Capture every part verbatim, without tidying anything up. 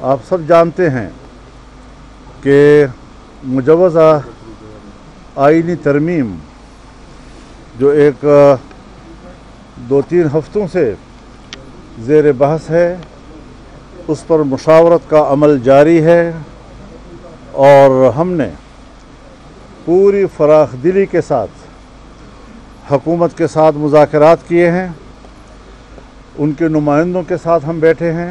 आप सब जानते हैं कि मुजव्वज़ा आईनी तरमीम जो एक दो तीन हफ्तों से ज़ेर बहस है, उस पर मुशावरत का अमल जारी है और हमने पूरी फराख दिली के साथ हुकूमत के साथ मुज़ाकरात किए हैं, उनके नुमाइंदों के साथ हम बैठे हैं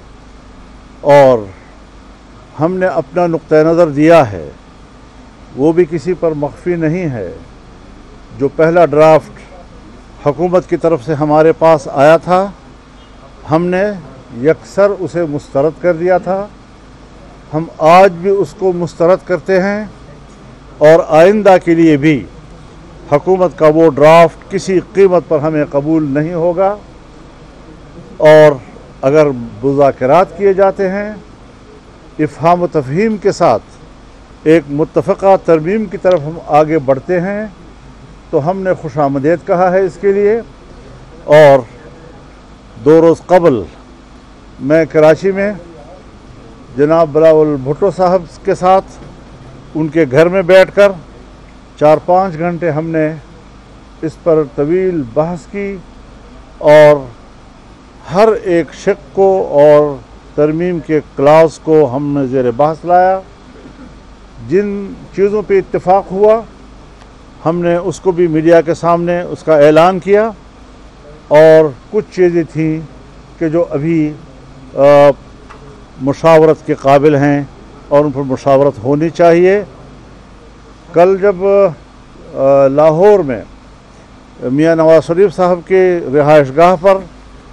और हमने अपना नुक्ता नज़र दिया है, वो भी किसी पर मख्फी नहीं है। जो पहला ड्राफ्ट हुकूमत की तरफ से हमारे पास आया था, हमने यकसर उसे मुस्तरद कर दिया था। हम आज भी उसको मुस्तरद करते हैं और आइंदा के लिए भी हुकूमत का वो ड्राफ्ट किसी कीमत पर हमें कबूल नहीं होगा। और अगर मुज़ाकरात किए जाते हैं इफ़हाम व तफ़हीम के साथ एक मुत्तफ़क़ा तरमीम की तरफ हम आगे बढ़ते हैं, तो हमने खुशामदीद कहा है इसके लिए। और दो रोज़ कबल मैं कराची में जनाब बिलावल भुट्टो साहब के साथ उनके घर में बैठकर चार पाँच घंटे हमने इस पर तवील बहस की और हर एक शिक को और तरमीम के क्लास को हमने ज़ेर बहस लाया। जिन चीज़ों पे इत्तेफाक हुआ हमने उसको भी मीडिया के सामने उसका ऐलान किया, और कुछ चीज़ें थीं कि जो अभी आ, मुशावरत के काबिल हैं और उन पर मुशावरत होनी चाहिए। कल जब आ, लाहौर में मियाँ नवाज शरीफ साहब के रिहाइशगाह पर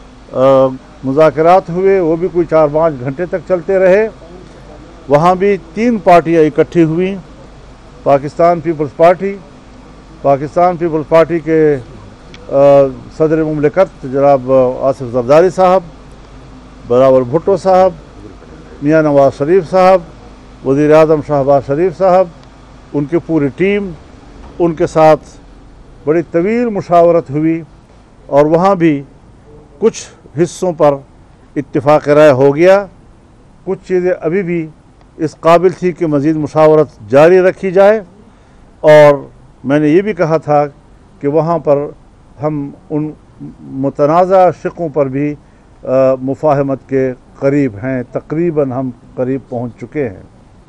मुज़ाकरात हुए, वो भी कोई चार पाँच घंटे तक चलते रहे। वहाँ भी तीन पार्टियाँ इकट्ठी हुई, पाकिस्तान पीपल्स पार्टी, पाकिस्तान पीपल्स पार्टी के सदर मुमलिकत जनाब आसिफ ज़रदारी साहब, बिलावल भुट्टो साहब, मियाँ नवाज शरीफ साहब, वज़ीर आज़म शहबाज शरीफ साहब, उनकी पूरी टीम, उनके साथ बड़ी तवील मुशावरत हुई और वहाँ भी कुछ हिस्सों पर इत्तिफाक राय हो गया। कुछ चीज़ें अभी भी इस काबिल थी कि मज़ीद मुशावरत जारी रखी जाए, और मैंने ये भी कहा था कि वहाँ पर हम उन मुतनाज़ा शिकों पर भी मुफाहमत के करीब हैं, तकरीबन हम करीब पहुँच चुके हैं।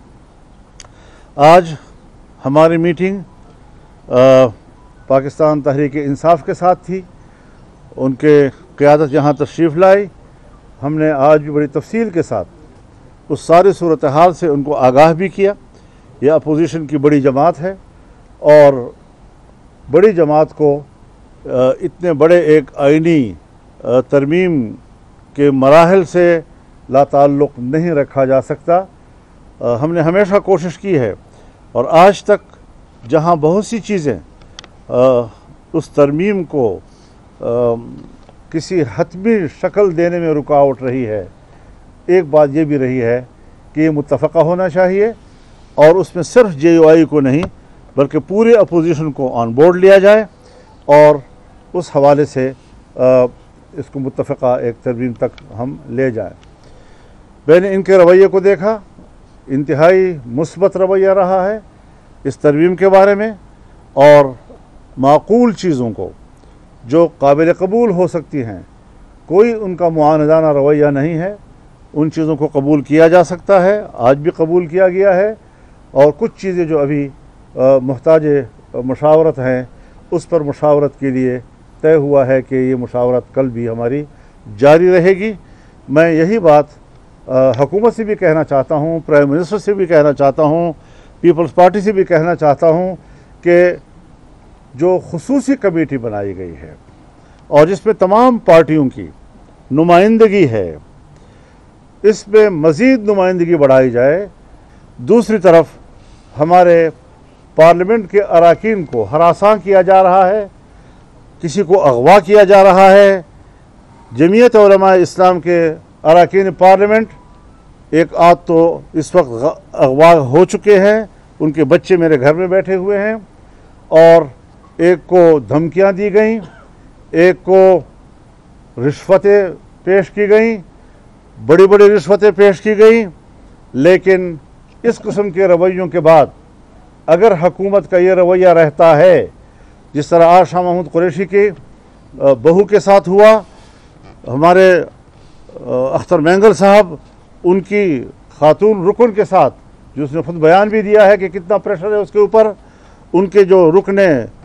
आज हमारी मीटिंग आ, पाकिस्तान तहरीक इंसाफ के साथ थी, उनके क़यादत यहाँ तशरीफ़ लाई। हमने आज भी बड़ी तफसील के साथ उस सारी सूरत हाल से उनको आगाह भी किया। यह अपोजिशन की बड़ी जमात है और बड़ी जमात को इतने बड़े एक आइनी तरमीम के मराहल से लाताल्लुक़ नहीं रखा जा सकता। हमने हमेशा कोशिश की है और आज तक जहाँ बहुत सी चीज़ें उस तरमीम को किसी हतमी शक्ल देने में रुकावट रही है, एक बात ये भी रही है कि ये मुत्तफ़क़ा होना चाहिए और उसमें सिर्फ जे यू आई को नहीं बल्कि पूरे अपोजिशन को ऑन बोर्ड लिया जाए और उस हवाले से आ, इसको मुत्तफ़क़ा एक तरमीम तक हम ले जाएं। मैंने इनके रवैये को देखा, इंतहाई मुस्बत रवैया रहा है इस तरमीम के बारे में, और माकूल चीज़ों को जो काबिल कबूल हो सकती हैं, कोई उनका मुआनदाना रवैया नहीं है। उन चीज़ों को कबूल किया जा सकता है, आज भी कबूल किया गया है, और कुछ चीज़ें जो अभी मुहताज मुशावरत हैं उस पर मुशावरत के लिए तय हुआ है कि ये मुशावरत कल भी हमारी जारी रहेगी। मैं यही बात हुकूमत से भी कहना चाहता हूँ, प्राइम मिनिस्टर से भी कहना चाहता हूँ, पीपल्स पार्टी से भी कहना चाहता हूँ कि जो खुसूसी कमेटी बनाई गई है और जिसमें तमाम पार्टियों की नुमाइंदगी है, इसमें मज़ीद नुमाइंदगी बढ़ाई जाए। दूसरी तरफ हमारे पार्लियामेंट के अरकान को हरासा किया जा रहा है, किसी को अगवा किया जा रहा है। जमीयत उलमा इस्लाम के अरकान पार्लियामेंट एक आध तो इस वक्त अगवा हो चुके हैं, उनके बच्चे मेरे घर में बैठे हुए हैं, और एक को धमकियां दी गईं, एक को रिश्वतें पेश की गईं, बड़ी बड़ी रिश्वतें पेश की गई, लेकिन इस किस्म के रवैयों के बाद अगर हुकूमत का ये रवैया रहता है, जिस तरह आज शाह महमूद कुरैशी के बहू के साथ हुआ, हमारे अख्तर मैंगल साहब उनकी खातून रुकन के साथ, जो उसने खुद बयान भी दिया है कि कितना प्रेशर है उसके ऊपर, उनके जो रुकने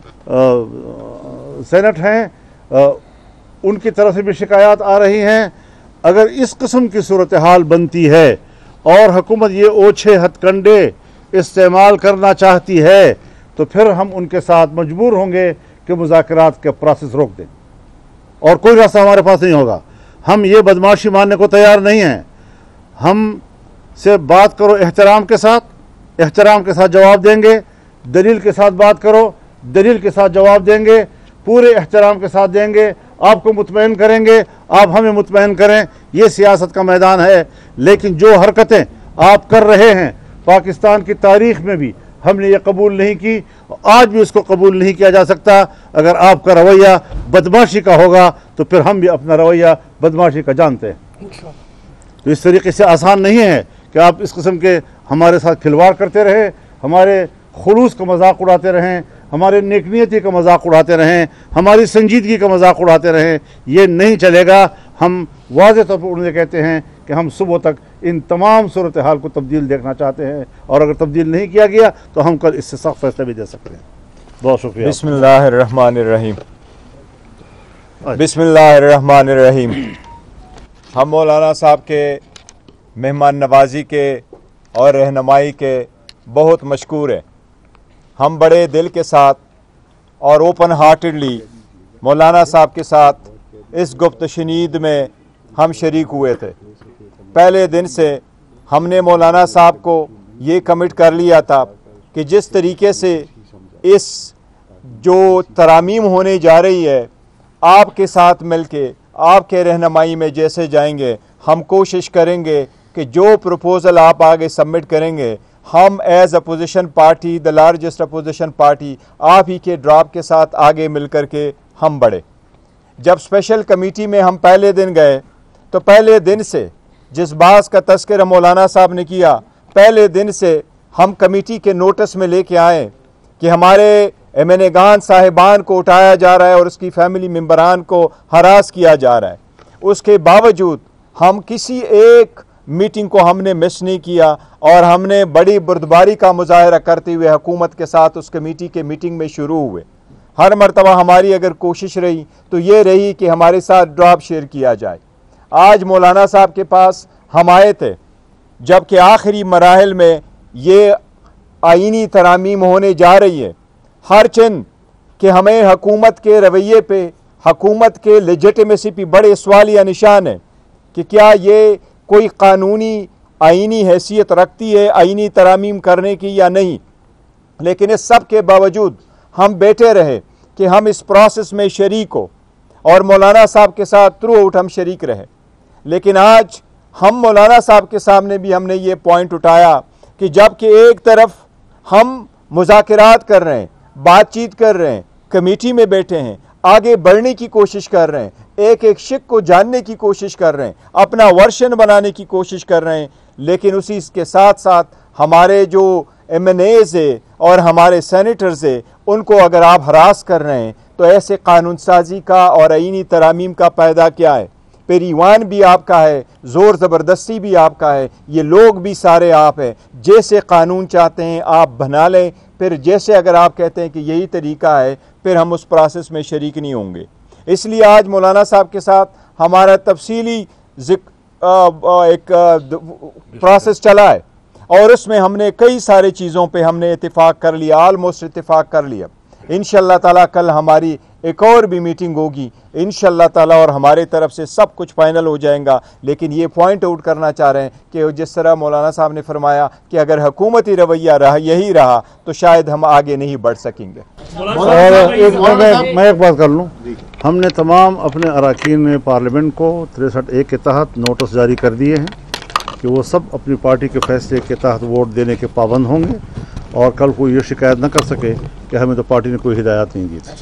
सेनेट हैं उनकी तरफ से भी शिकायत आ रही हैं। अगर इस किस्म की सूरत हाल बनती है और हुकूमत ये ओछे हथकंडे इस्तेमाल करना चाहती है, तो फिर हम उनके साथ मजबूर होंगे कि मुज़ाकरात के प्रोसेस रोक दें, और कोई रास्ता हमारे पास नहीं होगा। हम ये बदमाशी मानने को तैयार नहीं हैं। हम से बात करो एहतराम के साथ, एहतराम के साथ जवाब देंगे, दलील के साथ बात करो, दलील के साथ जवाब देंगे, पूरे एहतराम के साथ देंगे, आपको मुतमईन करेंगे, आप हमें मुतमईन करें। ये सियासत का मैदान है। लेकिन जो हरकतें आप कर रहे हैं, पाकिस्तान की तारीख में भी हमने ये कबूल नहीं की, आज भी इसको कबूल नहीं किया जा सकता। अगर आपका रवैया बदमाशी का होगा तो फिर हम भी अपना रवैया बदमाशी का जानते हैं। तो इस तरीके से आसान नहीं है कि आप इस किस्म के हमारे साथ खिलवाड़ करते रहे, हमारे खुलूस का मजाक उड़ाते रहें, हमारे नेकनियती का मजाक उड़ाते रहें, हमारी संजीदगी का मजाक उड़ाते रहें। ये नहीं चलेगा। हम वाज़ेह तौर पर उन्हें कहते हैं कि हम सुबह तक इन तमाम सूरत हाल को तब्दील देखना चाहते हैं, और अगर तब्दील नहीं किया गया तो हम कल इससे सख्त फैसला भी दे सकते हैं। बहुत शुक्रिया। बिस्मिल्लाहिर्रहमानिर्रहीम। बिस्मिल्लाहिर्रहमानिर्रहीम। हम मौलाना साहब के मेहमान नवाजी के और रहनुमाई के बहुत मशकूर हैं। हम बड़े दिल के साथ और ओपन हार्टेडली मौलाना साहब के साथ इस गुफ्तशनीद में हम शरीक हुए थे। पहले दिन से हमने मौलाना साहब को ये कमिट कर लिया था कि जिस तरीके से इस जो तरामीम होने जा रही है, आपके साथ मिलके आपके रहनुमाई में जैसे जाएंगे, हम कोशिश करेंगे कि जो प्रपोज़ल आप आगे सबमिट करेंगे, हम as opposition party, the largest opposition party, आप ही के ड्राफ्ट के साथ आगे मिल कर के हम बढ़े। जब स्पेशल कमेटी में हम पहले दिन गए तो पहले दिन से जिस बात का तज़किरा मौलाना साहब ने किया, पहले दिन से हम कमेटी के नोटिस में लेके आए कि हमारे एम एन ए गान साहिबान को उठाया जा रहा है और उसकी फैमिली मेम्बरान को हरास किया जा रहा है। उसके बावजूद हम किसी एक मीटिंग को हमने मिस नहीं किया, और हमने बड़ी बुर्दबारी का मुजाहरा करते हुए हुकूमत के साथ उस कमेटी के मीटिंग में शुरू हुए। हर मरतबा हमारी अगर कोशिश रही तो ये रही कि हमारे साथ ड्राफ्ट शेयर किया जाए। आज मौलाना साहब के पास हम आए थे जबकि आखिरी मराहल में ये आईनी तरामीम होने जा रही है। हर चंद कि हमें हुकूमत के रवैये पे, हुकूमत के लेजिटिमेसी पे बड़े सवालिया निशान है कि क्या ये कोई कानूनी आईनी हैसियत रखती है आईनी तरामीम करने की या नहीं। लेकिन इस सब के बावजूद हम बैठे रहे कि हम इस प्रोसेस में शरीक हो, और मौलाना साहब के साथ थ्रू आउट हम शरीक रहे। लेकिन आज हम मौलाना साहब के सामने भी हमने ये पॉइंट उठाया कि जबकि एक तरफ हम मुज़ाकरात कर रहे हैं, बातचीत कर रहे हैं, कमेटी में बैठे हैं, आगे बढ़ने की कोशिश कर रहे हैं, एक एक शिक को जानने की कोशिश कर रहे हैं, अपना वर्शन बनाने की कोशिश कर रहे हैं, लेकिन उसी के साथ साथ हमारे जो एम एन एज़ है और हमारे सेनेटर्स है, उनको अगर आप हरास कर रहे हैं तो ऐसे कानून साजी का और आईनी तरामीम का पैदा क्या है। फिर ईवान भी आपका है, ज़ोर ज़बरदस्ती भी आपका है, ये लोग भी सारे आप हैं। जैसे कानून चाहते हैं आप बना लें, फिर जैसे अगर आप कहते हैं कि यही तरीका है, फिर हम उस प्रोसेस में शरीक नहीं होंगे। इसलिए आज मौलाना साहब के साथ हमारा तफसीली एक प्रोसेस चला है, और उसमें हमने कई सारी चीज़ों पे हमने इत्तेफाक कर लिया, आलमोस्ट इत्तेफाक कर लिया। इंशाअल्लाह ताला कल हमारी एक और भी मीटिंग होगी इंशाअल्लाह ताला, और हमारे तरफ से सब कुछ फाइनल हो जाएगा। लेकिन ये पॉइंट आउट करना चाह रहे हैं कि जिस तरह मौलाना साहब ने फरमाया कि अगर हुकूमती रवैया रहा यही रहा तो शायद हम आगे नहीं बढ़ सकेंगे। और एक मैं, मैं एक बात कर लूँ, हमने तमाम अपने अरकान पार्लियामेंट को तिरसठ ए के तहत नोटिस जारी कर दिए हैं कि वो सब अपनी पार्टी के फैसले के तहत वोट देने के पाबंद होंगे, और कल कोई ये शिकायत न कर सके कि हमें तो पार्टी ने कोई हिदायत नहीं दी थी।